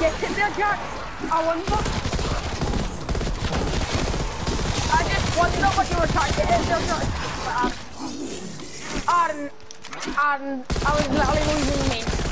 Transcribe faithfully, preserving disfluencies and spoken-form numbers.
Get in there, Jack. I wonder. I just wonder what you were trying to get in there, Jack. And, and I was literally losing me.